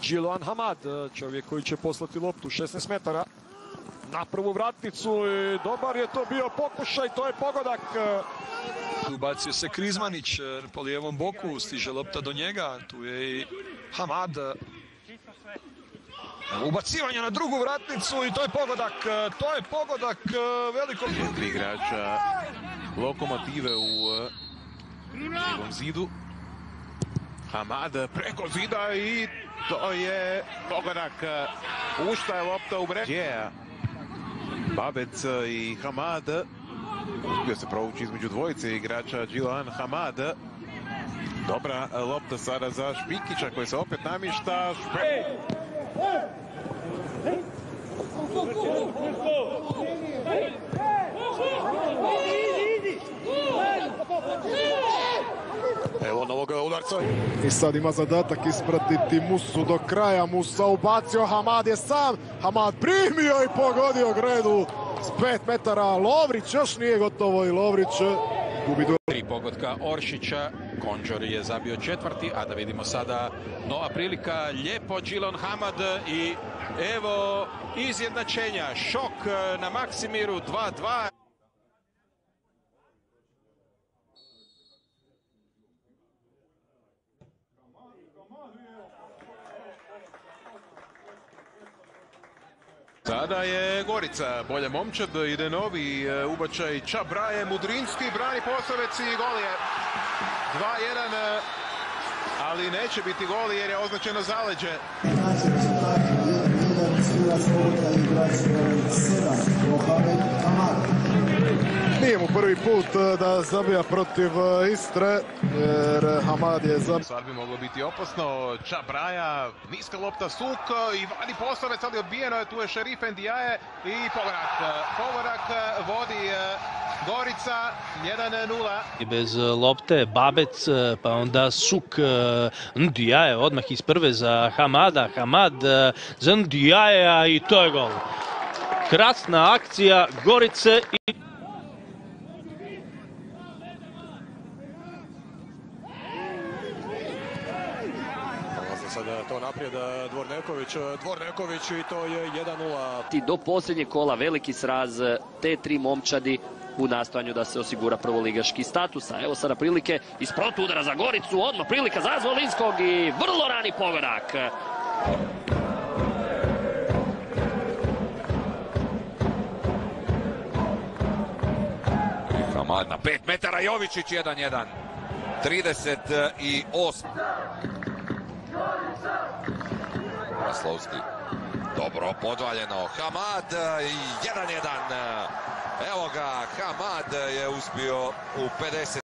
Jiloan Hamad, čovjek koji će poslati loptu 16 metara na prvu vratnicu i dobar je to bio pokušaj, to je pogodak. Ubacio se Krizmanić po lijevom boku, stiže lopta do njega, tu je i Hamad. Ubacivanje na drugu vratnicu i to je pogodak velikog. Tri igrača Lokomotive u Živom zidu. Hamad preko zida i to je pogodak. Pušta je lopta u mrežu. Babec i Hamad. Uspio se provući između dvojice igrača Jiloan Hamad. Dobra lopta sada za Špikića koji se opet namješta. Evo novog udarca. I sad ima zadatak ispratiti Musu do kraja. Musa ubacio, Hamad je sam. Hamad primio i pogodio gredu s 5 metara. Lovrić još nije gotovo i Lovrić gubi duel. Tri pogotka Oršića. Konđor je zabio četvrti, a da vidimo sada nova prilika. Lijepo Jiloan Hamad i evo izjednačenja. Šok na Maksimiru 2-2. Sada je Gorica, bolja momčad, ide novi ubačaj Čabraje, Mudrinski, brani Posavec i gol je 2-1, ali neće biti gol jer je označeno zaleđe. Nije mu prvi put da zabija protiv Istre, jer Hamad je zabio. Sad bi moglo biti opasno, Čabraja, niska lopta Suk i vadi Posavec, ali odbijeno je, tu je Šerif Ndiaye i pogodak vodi Gorica 1-0. I bez lopte Babec, pa onda Suk, Ndiaye odmah iz prve za Hamada, Hamad za Ndiaye i to je gol. Krasna akcija Gorice i Sada to naprijed Dvorneković i to je 1-0. Do posljednjeg kola veliki sraz te tri momčadi u nastojanju da se osigura prvoligaški status. A evo sada prilike iz protuudara za Goricu, odmah prilika za Zvolinskog i vrlo rani pogodak. Hamad na 5 metara, Jovičić 1-1. 38. Maslovski. Dobro podvaljeno. Hamad 1-1. Evo ga, Hamad je uspio u 50.